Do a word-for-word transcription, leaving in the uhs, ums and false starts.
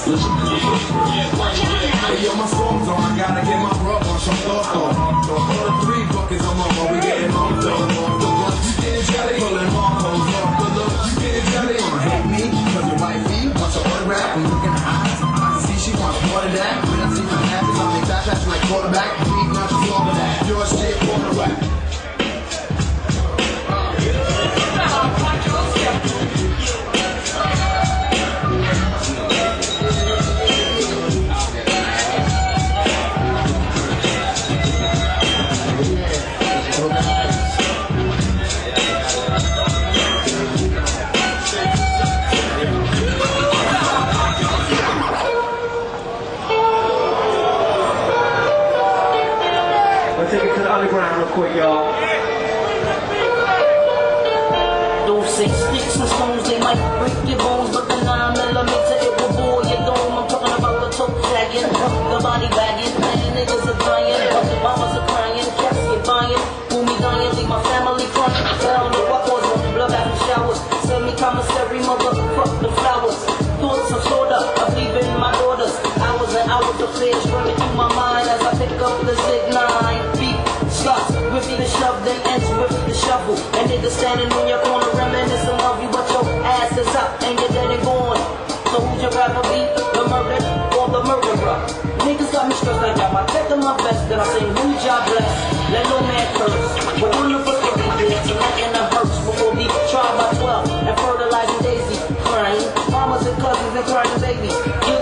Hey, yo, my storm's on. I gotta get my rub on some thought on. So I put the three buckets on my phone. We getting on the off the bus. You getting jelly? Pulling Marcos off the look. You getting jelly? You wanna hate me? Cause your wifey wants an autograph. I'm looking at eyes. I can see she wants more than that. When I see my asses, I make that pass like quarterback. Beat not just all of that. Your shit, quarterback. Take it to the underground real quick, y'all. Those six sticks and stones, they might break your bones, but the nine millimeter, it will bore your dome. I'm talking about the toe sagging, the body bagging, man, niggas are dying, mamas are crying, cats get buying, who me dying, leave my family crying. I don't know what was them, blood bath and showers, send me commissary, mother, fuck the flowers. Thoughts of soda, I believe in my daughters. Hours and hours of flares running through my mind as I pick up the Zig nine. Sluts with the shove, then ends with the shovel. And niggas standing in your corner reminiscing of you, but your ass is up and you're dead and gone. So who's your rapper be? The murdered or the murderer? Niggas got me stressed like I'm protecting my best. Then I say, who's y'all blessed? Let no man curse. We're one of us thirty years, and nothing that hurts before we try by twelve and fertilizing Daisy, crying. Mamas and cousins and crying babies.